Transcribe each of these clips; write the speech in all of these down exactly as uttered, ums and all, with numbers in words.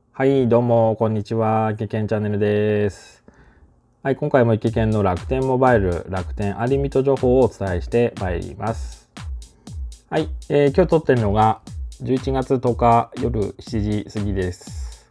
はい、どうも、こんにちは。イケケンチャンネルです。はい、今回もイケケンの楽天モバイル、楽天アリミット情報をお伝えしてまいります。はい、えー、今日撮ってるのがじゅういちがつとおか夜しちじ過ぎです。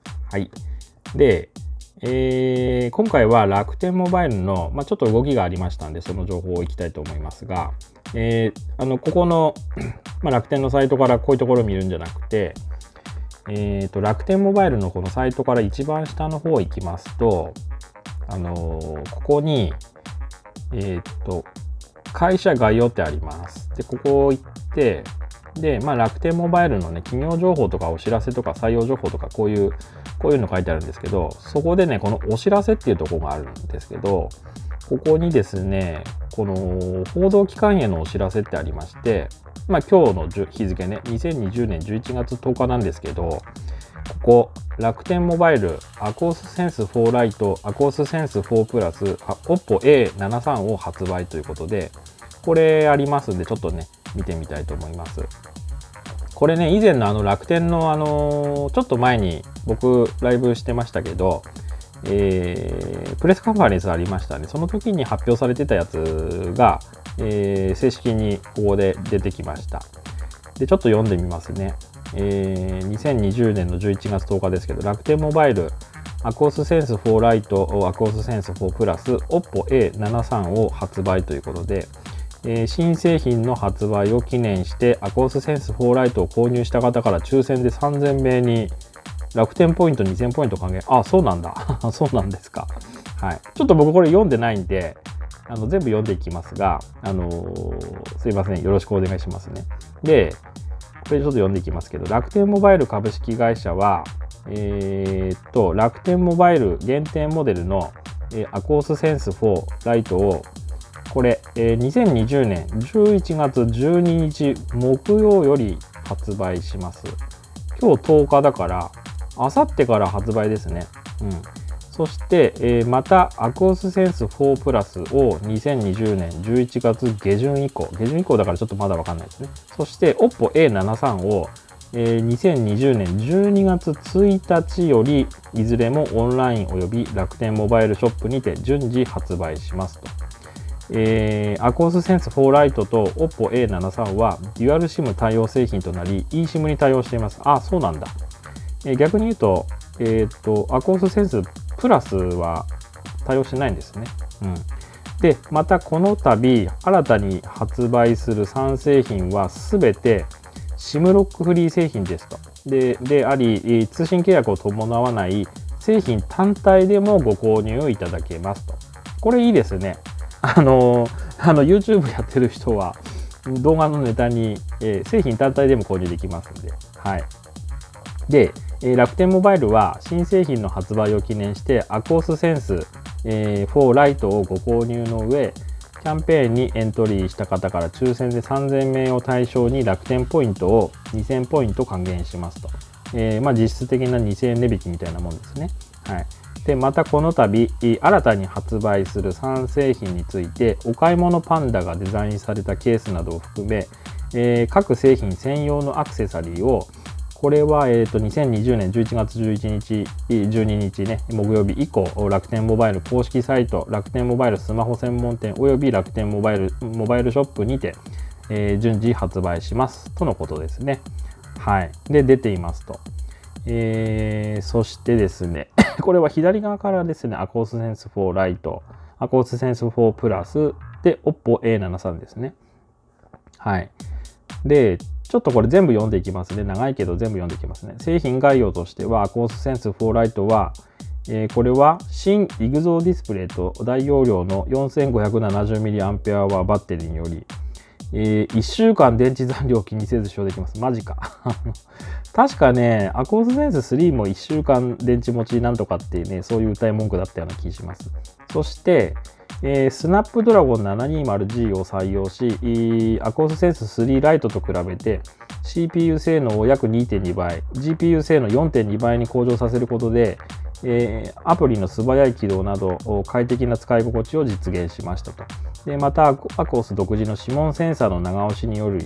はい。で、えー、今回は楽天モバイルの、まあ、ちょっと動きがありましたんで、その情報をいきたいと思いますが、えー、あの、ここの、まあ、楽天のサイトからこういうところを見るんじゃなくて、えーと、楽天モバイルのこのサイトから一番下の方行きますと、あのー、ここに、えーと、会社概要ってあります。で、ここ行って、で、まあ、楽天モバイルのね、企業情報とかお知らせとか採用情報とかこういう、こういうの書いてあるんですけど、そこでね、このお知らせっていうところがあるんですけど、ここにですね、この報道機関へのお知らせってありまして、まあ今日の日付ね、にせんにじゅうねんじゅういちがつとおかなんですけど、ここ、楽天モバイル、アコースセンスフォーライト、アコースセンスフォープラス、オッポエーななじゅうさん を発売ということで、これありますんで、ちょっとね、見てみたいと思います。これね、以前のあの楽天のあの、ちょっと前に僕ライブしてましたけど、えー、プレスカンファレンスありましたね。その時に発表されてたやつが、えー、正式にここで出てきました。で、ちょっと読んでみますね。えー、にせんにじゅうねんのじゅういちがつとおかですけど、楽天モバイル、アコースセンスフォーライト、アコースセンスフォープラス、オッポエーななじゅうさん を発売ということで、えー、新製品の発売を記念して、アコースセンスフォーライトを購入した方から抽選でさんぜんめいに楽天ポイントにせんポイント還元。あ、そうなんだ。そうなんですか。はい。ちょっと僕これ読んでないんで、あの全部読んでいきますが、あのー、すいません。よろしくお願いしますね。で、これちょっと読んでいきますけど、楽天モバイル株式会社は、えー、っと、楽天モバイル限定モデルの、えー、アコースセンスフォーライトを、これ、えー、にせんにじゅうねんじゅういちがつじゅうににち木曜より発売します。今日とおかだから、あさってから発売ですね。うん。そして、えー、また、アコースセンスフォープラスをにせんにじゅうねんじゅういちがつ下旬以降、下旬以降だからちょっとまだわかんないですね。そして、オッポエーななじゅうさん を、えー、にせんにじゅうねんじゅうにがつついたちより、いずれもオンラインおよび楽天モバイルショップにて順次発売しますと。えー、アコースセンスフォーライトと オッポエーななじゅうさん はデュアル SIM 対応製品となり eSIM に対応しています。あ、そうなんだ。えー、逆に言うと、えー、っと、アコースセンスプラスは対応してないんですね。うん。で、またこの度、新たに発売するさん製品はすべて SIM ロックフリー製品ですと。で、であり、通信契約を伴わない製品単体でもご購入いただけますと。これいいですね。あの、あの YouTube やってる人は動画のネタに、えー、製品単体でも購入できますんで。はい。で、楽天モバイルは新製品の発売を記念してアコースセンスフォーライトをご購入の上、キャンペーンにエントリーした方から抽選でさんぜんめいを対象に楽天ポイントをにせんポイント還元しますと。えー、まあ実質的なにせんえん値引きみたいなもんですね。はい。で、またこの度、新たに発売するさん製品について、お買い物パンダがデザインされたケースなどを含め、えー、各製品専用のアクセサリーをこれは、えーと、にせんにじゅうねんじゅういちがつじゅういちにち、じゅうににちね、木曜日以降、楽天モバイル公式サイト、楽天モバイルスマホ専門店および楽天モバイル、モバイルショップにて、えー、順次発売します。とのことですね。はい。で、出ていますと。えー、そしてですね、これは左側からですね、アコースセンスフォーライト、アコースセンスフォープラスで、オッポエーななじゅうさん ですね。はい。で、ちょっとこれ全部読んでいきますね。長いけど全部読んでいきますね。製品概要としては、アコースセンスフォーライトは、えー、これは新イグゾーディスプレイと大容量の よんせんごひゃくななじゅうミリアンペア バッテリーにより、えー、いっしゅうかん電池残量を気にせず使用できます。マジか。確かね、アコースセンススリーもいっしゅうかん電池持ちなんとかっていうね、そういう歌い文句だったような気します。そして、えー、スナップドラゴン ななひゃくにじゅうジー を採用し、アコースセンススリーライトと比べて シーピーユー 性能を約 にてんにばい、ジーピーユー 性能 よんてんにばいに向上させることで、えー、アプリの素早い起動など快適な使い心地を実現しましたと。でまた、アコース独自の指紋センサーの長押しにより、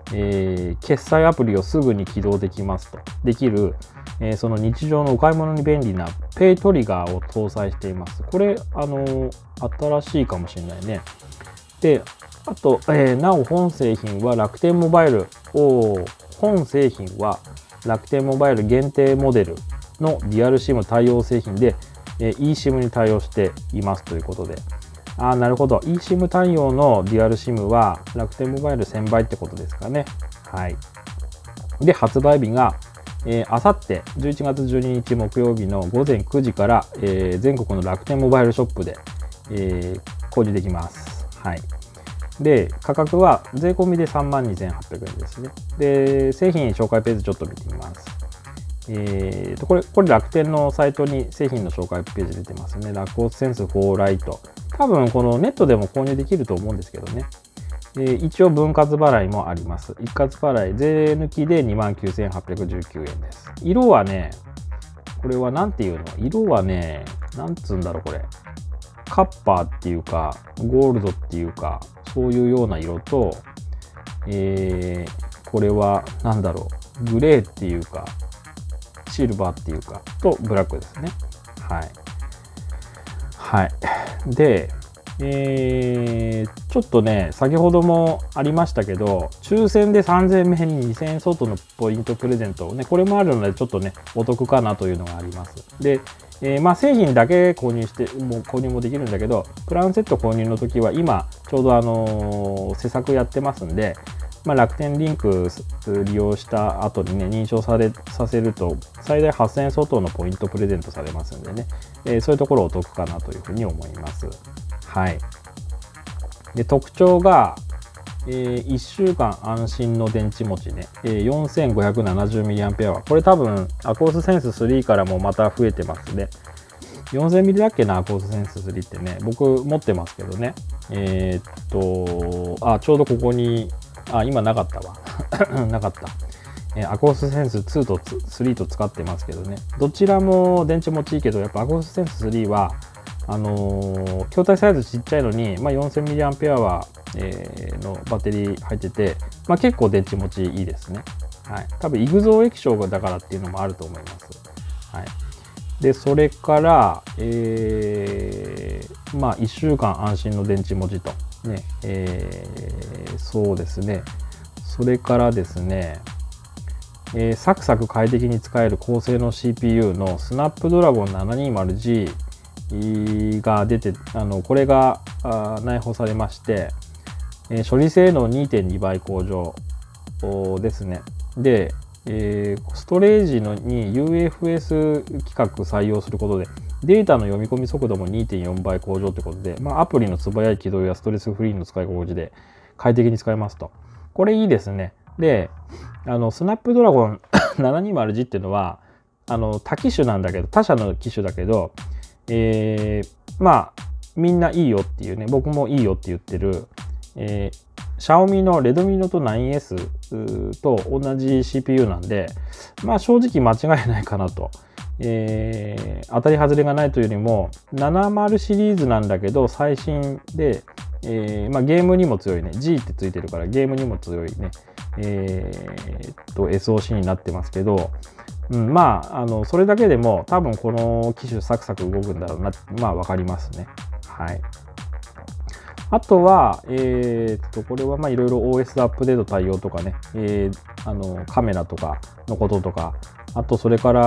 えー、決済アプリをすぐに起動できますと。できる、えー、その日常のお買い物に便利なペイトリガーを搭載しています。これ、あのー、新しいかもしれないね。で、あと、えー、なお本製品は楽天モバイルを、本製品は楽天モバイル限定モデルのデュアル シム 対応製品で、えー、eSIM に対応していますということで。ああ、なるほど。eSIM 対応のデュアル シム は楽天モバイルせんばいってことですかね。はい。で、発売日が、えー、あさってじゅういちがつじゅうににち木曜日のごぜんくじから、えー、全国の楽天モバイルショップで、えー、購入できます。はい。で、価格は税込みで さんまんにせんはっぴゃくえんですね。で、製品紹介ページちょっと見てみます。えーと、これ、これ楽天のサイトに製品の紹介ページ出てますね。ラクオスセンスフォーライト。多分このネットでも購入できると思うんですけどね。えー、一応分割払いもあります。一括払い、税抜きで にまんきゅうせんはっぴゃくじゅうきゅうえんです。色はね、これはなんていうの？色はね、なんつうんだろうこれ。カッパーっていうか、ゴールドっていうか、そういうような色と、えー、これはなんだろう、グレーっていうか、シルバーっていうか、とブラックですね。はい。はい。で、えー、ちょっとね、先ほどもありましたけど、抽選でさんぜんめいににせんえん相当のポイントプレゼントをね、これもあるので、ちょっとね、お得かなというのがあります。で、えー、まあ製品だけ購入して、もう購入もできるんだけど、プランセット購入の時は今、ちょうどあのー、施策やってますんで、まあ、楽天リンク利用した後にね、認証されさせると、最大はっせんえん相当のポイントプレゼントされますんでね、えー、そういうところお得かなというふうに思います。はい。で、特徴が、えー、いっしゅうかん安心の電池持ちね、えー、よんせんごひゃくななじゅうミリアンペア これ多分、アコースセンススリーからもまた増えてますね。よんせんミリだっけな、アコースセンススリーってね、僕持ってますけどね。えー、っと、あ、ちょうどここに、あ、今なかったわ。なかった。えー、アコースセンスツーとスリーと使ってますけどね。どちらも電池持ちいいけど、やっぱアコースセンススリーは、あのー、筐体サイズちっちゃいのに、まあ、よんせんミリアンペア は、えー、のバッテリー入ってて、まあ、結構電池持ちいいですね。はい。多分、イグゾー液晶だからっていうのもあると思います。はい。で、それから、えー、まあ、いっしゅうかん安心の電池持ちと。ね、えー、そうですね。それからですね、えー、サクサク快適に使える高性能 シーピーユー のスナップドラゴン ななひゃくにじゅうジー が出て、あのこれが内包されまして、えー、処理性能 にてんにばい向上ですね。で、えー、ストレージのに ユーエフエス 規格採用することで、データの読み込み速度も にてんよんばい向上ということで、まあ、アプリの素早い起動やストレスフリーの使い心地で快適に使えますと。これいいですね。で、あのスナップドラゴン ななひゃくにじゅうジー っていうのは、あの他機種なんだけど、他社の機種だけど、えー、まあ、みんないいよっていうね、僕もいいよって言ってる、えーシャオミの Redmi Note ナインエス と同じ シーピーユー なんで、まあ正直間違いないかなと。えー、当たり外れがないというよりも、ななじゅうシリーズなんだけど最新で、えーまあ、ゲームにも強いね。G ってついてるからゲームにも強いね。えー、っと エスオーシー になってますけど、うん、まあ、あの、それだけでも多分この機種サクサク動くんだろうな、まあわかりますね。はい。あとは、えー、っと、これはまあいろいろ オーエス アップデート対応とかね、えー、あの、カメラとかのこととか、あとそれから、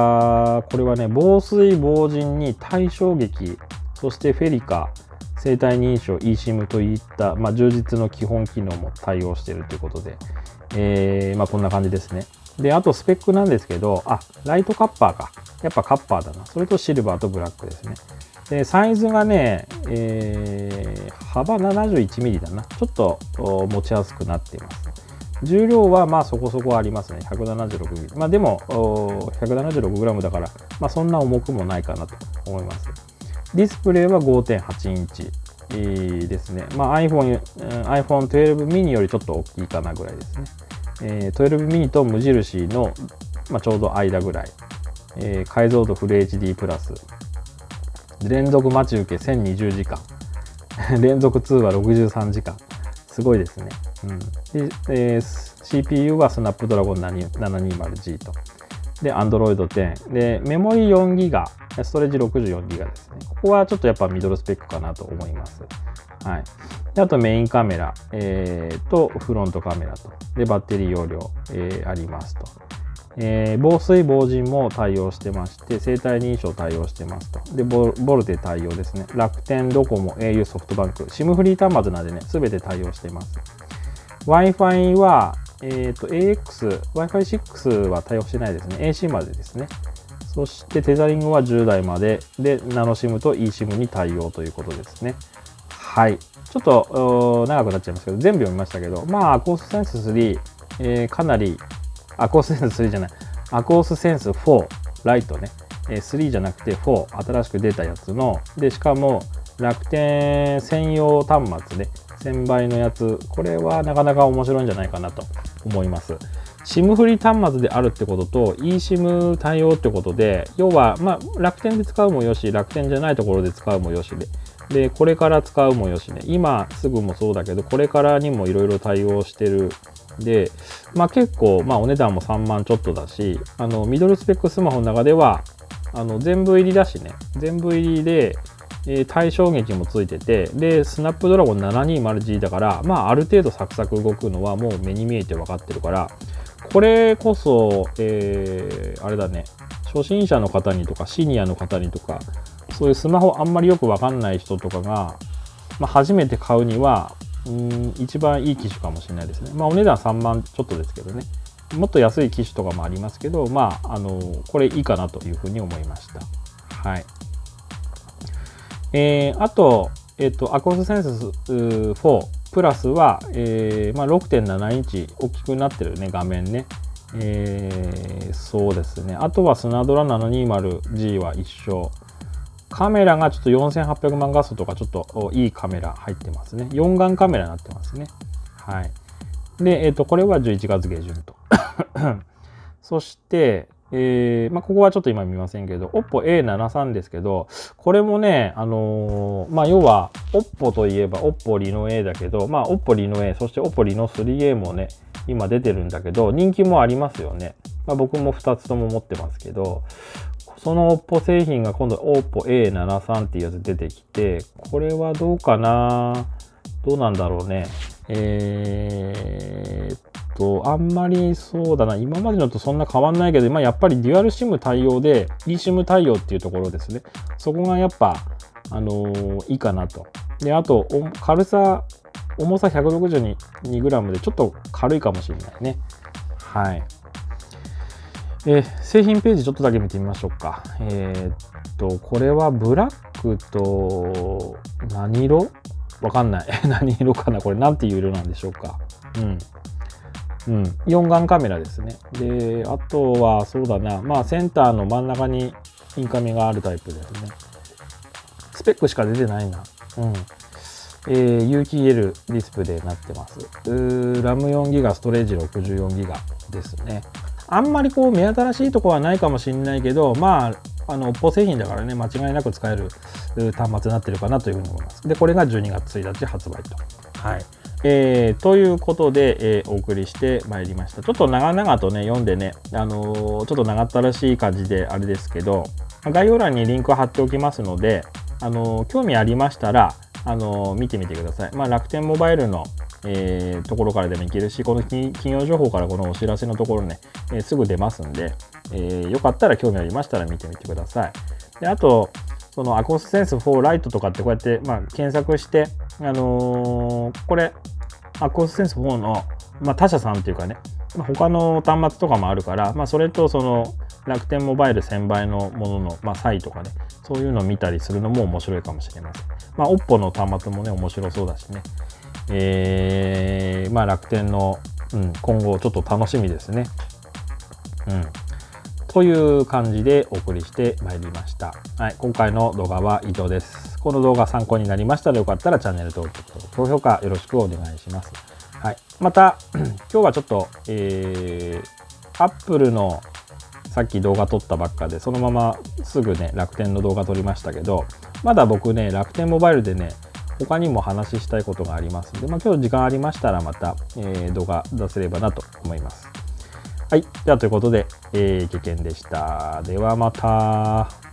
これはね、防水防塵に対衝撃、そしてフェリカ、生体認証、eSIM といった、まあ、充実の基本機能も対応しているということで、えー、まあこんな感じですね。で、あとスペックなんですけど、あ、ライトカッパーか。やっぱカッパーだな。それとシルバーとブラックですね。で、サイズがね、えー、幅 ななじゅういちミリ だな。ちょっと持ちやすくなっています。重量はまあそこそこありますね。ひゃくななじゅうろくミリ。まあでも、ひゃくななじゅうろくグラム だから、まあそんな重くもないかなと思います。ディスプレイは ごてんはちインチですね。まあ iPhone、アイフォントゥエルブ mini よりちょっと大きいかなぐらいですね。えー、トゥエルブ mini と無印の、まあ、ちょうど間ぐらい。えー、解像度フル エイチディー プラス。連続待ち受けせんにじゅうじかん。連続通話ろくじゅうさんじかん。すごいですね。 うん、で、えー、シーピーユー はスナップドラゴン ななひゃくにじゅうジー と。で、Android テン。で、メモリ よんギガ、ストレージ ろくじゅうよんギガですね。ここはちょっとやっぱミドルスペックかなと思います。はい。であとメインカメラ、えー、とフロントカメラと。で、バッテリー容量、えー、ありますと。えー、防水防塵も対応してまして、生体認証対応してますと。で、ボ, ボルテ対応ですね。楽天、ドコモ、au、ソフトバンク、SIM フリー端末なんでね、すべて対応してます。Wi-Fi は、えっと、エーエックス、ワイファイシックス は対応してないですね。エーシー までですね。そしてテザリングはじゅうだいまで、で、ナノ SIM と eSIM に対応ということですね。はい。ちょっと長くなっちゃいますけど、全部読みましたけど、まあ、アコースセンススリー、えー、かなり、アコースセンススリーじゃない、アコースセンスフォー、ライトね、スリーじゃなくてフォー、新しく出たやつの、で、しかも楽天専用端末ね、せんばいのやつ、これはなかなか面白いんじゃないかなと思います。SIM フリー端末であるってことと eSIM 対応ってことで、要は、まあ、楽天で使うもよし、楽天じゃないところで使うもよしで、で、これから使うもよしね、今すぐもそうだけど、これからにもいろいろ対応してる。で、まあ結構、まあお値段もさんまんちょっとだし、あの、ミドルスペックスマホの中では、あの、全部入りだしね、全部入りで、えー、対衝撃もついてて、で、スナップドラゴン ななひゃくにじゅうジー だから、まあある程度サクサク動くのはもう目に見えて分かってるから、これこそ、えー、あれだね、初心者の方にとかシニアの方にとか、そういうスマホあんまりよく分かんない人とかが、まあ、初めて買うには、うん、一番いい機種かもしれないですね。まあお値段さんまんちょっとですけどね。もっと安い機種とかもありますけど、まあ、あの、これいいかなというふうに思いました。はい。えー、あと、えっと、アコースセンスフォープラスは、えーまあ、ろくてんななインチ大きくなってるね、画面ね。えー、そうですね。あとはスナドラ ななひゃくにじゅうジー は一緒。カメラがちょっとよんせんはっぴゃくまん画素とかちょっといいカメラ入ってますね。よん眼カメラになってますね。はい。で、えっと、これはじゅういちがつげじゅんと。そして、えー、まあ、ここはちょっと今見ませんけど、オッポエーななじゅうさん ですけど、これもね、あのー、まあ、要は、オッポといえば、オッポリノ A だけど、まあ、オッポリノ A、そしてオッポリノ スリーエー もね、今出てるんだけど、人気もありますよね。まあ、僕もふたつとも持ってますけど、その オッポ 製品が今度 オッポエーななじゅうさん っていうやつ出てきて、これはどうかな？どうなんだろうね。えーっと、あんまりそうだな。今までのとそんな変わんないけど、まあ、やっぱりデュアル SIM 対応で eSIM 対応っていうところですね。そこがやっぱ、あのー、いいかなと。で、あと、軽さ、重さ ひゃくろくじゅうにグラム でちょっと軽いかもしれないね。はい。えー、製品ページちょっとだけ見てみましょうか。えー、っと、これはブラックと何色？わかんない。何色かなこれなんていう色なんでしょうか。うん。うん。よん眼カメラですね。で、あとはそうだな。まあセンターの真ん中にインカメがあるタイプですね。スペックしか出てないな。うん。えー、有機 イーエル ディスプレイになってます。ラムよんギガ、ストレージ ろくじゅうよんギガですね。あんまりこう目新しいところはないかもしれないけど、まあ、あの、オッポ製品だからね、間違いなく使える端末になってるかなというふうに思います。で、これがじゅうにがつついたち発売と。はい。えー、ということで、えー、お送りしてまいりました。ちょっと長々とね、読んでね、あのー、ちょっと長ったらしい感じであれですけど、概要欄にリンク貼っておきますので、あのー、興味ありましたら、あのー、見てみてください。まあ、楽天モバイルのえー、ところからでもいけるし、この企業情報からこのお知らせのところね、えー、すぐ出ますんで、えー、よかったら興味ありましたら見てみてください。で、あと、そのアコースセンスフォーライトとかってこうやって、まあ、検索して、あのー、これ、アコースセンスフォーの、まあ、他社さんっていうかね、他の端末とかもあるから、まあ、それとその楽天モバイルせんばいのものの、まあ、差異とかね、そういうのを見たりするのも面白いかもしれません。まあ、オッポの端末もね、面白そうだしね。えー、まあ楽天の、うん、今後ちょっと楽しみですね。うん。という感じでお送りしてまいりました。はい、今回の動画は以上です。この動画参考になりましたらよかったらチャンネル登録と高評価よろしくお願いします。はい。また、今日はちょっと、えー、Apple のさっき動画撮ったばっかで、そのまますぐね、楽天の動画撮りましたけど、まだ僕ね、楽天モバイルでね、 他にも話したいことがありますので、まあ、今日時間ありましたらまた、えー、動画出せればなと思います。はい。ではということで、えー、経験でした。ではまた。